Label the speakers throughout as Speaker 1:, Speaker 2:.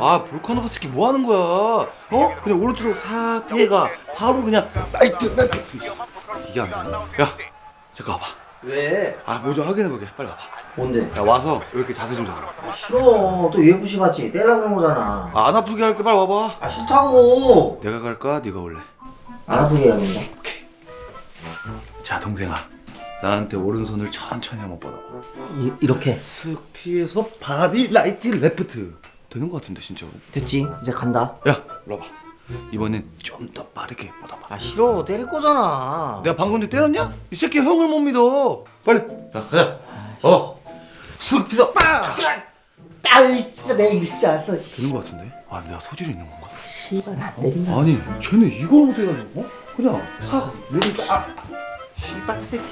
Speaker 1: 아 볼카노 버스키 뭐 하는 거야? 어? 그냥 오른쪽으로 싹 피해가 바로 그냥 나이트 래프트. 이게 안 되나? 야 잠깐 와봐.
Speaker 2: 왜?
Speaker 1: 아 뭐 좀 확인해보게. 빨리 와봐.
Speaker 2: 뭔데?
Speaker 1: 야 와서 이렇게 자세 좀 잡아.
Speaker 2: 아 싫어. 또 UFC 같이 떼려고 그런 거잖아.
Speaker 1: 아, 안 아프게 할게. 빨리 와봐.
Speaker 2: 아 싫다고.
Speaker 1: 내가 갈까? 네가 올래?
Speaker 2: 안 아프게 해야겠다.
Speaker 1: 오케이. 자 동생아, 나한테 오른손을 천천히 한번 뻗어봐.
Speaker 2: 이렇게
Speaker 1: 쓱 피해서 바디 라이트 레프트. 되는 거 같은데 진짜.
Speaker 2: 됐지? 이제 간다.
Speaker 1: 야 일로 와봐. 이번엔 좀 더 빠르게 뻗어봐.
Speaker 2: 아 싫어. 때릴 거잖아.
Speaker 1: 내가 방금 전에 때렸냐? 이 새끼 형을 못 믿어. 빨리. 자 가자. 쓱 피서 빠.
Speaker 2: 아이 씨발 내가 이길 줄 알았어.
Speaker 1: 되는 거 같은데? 아 내가 소질이 있는 건가?
Speaker 2: 씨발 안 때린다.
Speaker 1: 아니 쟤네 이걸 못해가지고 어? 그냥 싹 내리니까 씨발 새끼.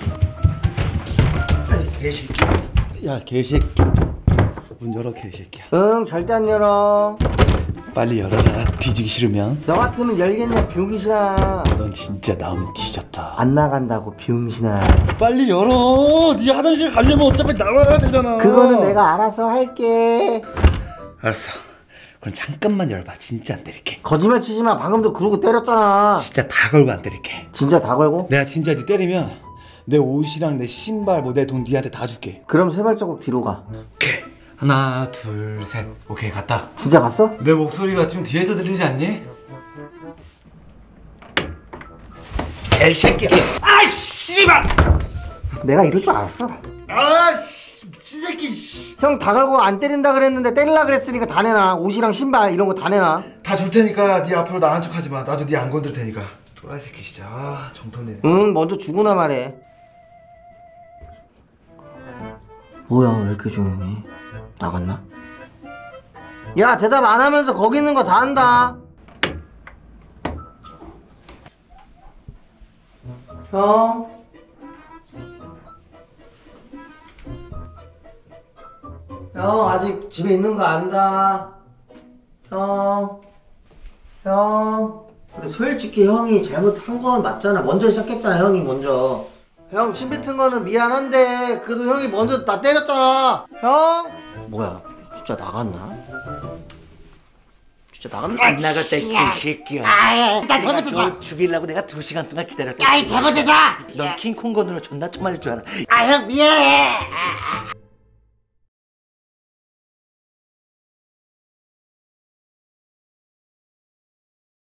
Speaker 1: 아이 개새끼. 야 개새끼. 문 열어 개새끼야.
Speaker 2: 응 절대 안 열어.
Speaker 1: 빨리 열어라. 뒤지기 싫으면.
Speaker 2: 너 같으면 열겠냐 병신아.
Speaker 1: 넌 진짜 나오면 뒤졌다.
Speaker 2: 안 나간다고 병신아.
Speaker 1: 빨리 열어. 네 화장실 가려면 어차피 나와야 되잖아.
Speaker 2: 그거는 내가 알아서 할게.
Speaker 1: 알았어. 그럼 잠깐만 열어봐. 진짜 안 때릴게.
Speaker 2: 거짓말 치지 마. 방금도 그러고 때렸잖아.
Speaker 1: 진짜 다 걸고 안 때릴게.
Speaker 2: 진짜 다 걸고?
Speaker 1: 내가 진짜 네 때리면 내 옷이랑 내 신발 뭐 내 돈 니한테 다 줄게.
Speaker 2: 그럼 세 발자국 뒤로 가.
Speaker 1: 오케이. 하나 둘 셋. 오케이 갔다.
Speaker 2: 진짜 갔어?
Speaker 1: 내 목소리가 좀 뒤에서 들리지 않니? 개새끼야. 아 씨발.
Speaker 2: 내가 이럴 줄 알았어.
Speaker 1: 아씨 미친 새끼.
Speaker 2: 형 다 걸고 안 때린다 그랬는데 때리려 그랬으니까 다 내놔. 옷이랑 신발 이런 거 다 내놔.
Speaker 1: 다 줄 테니까 네 앞으로 나한 척 하지 마. 나도 네 안 건들 테니까. 또라이 새끼 진짜. 아 정통네.
Speaker 2: 응 먼저 주구나 말해. 뭐야 왜 이렇게 조용해? 나갔나? 야 대답 안 하면서 거기 있는 거 다 한다. 형 형 아직 집에 있는 거 안다. 형 근데 솔직히 형이 잘못한 건 맞잖아. 먼저 시작했잖아 형이 먼저. 형 침 뱉은 거는 미안한데 그래도 형이 먼저 나 때렸잖아. 형 뭐야 진짜 나갔나? 진짜 나갔나?
Speaker 3: 안 나갔다 이 개새끼야.
Speaker 4: 아이, 나 잘못했다.
Speaker 3: 너 죽이려고 내가 2시간 동안 기다렸다.
Speaker 4: 아이, 잘못했다.
Speaker 3: 넌 킹콩건으로 존나 처말릴 줄 알아.
Speaker 4: 아, 형 미안해.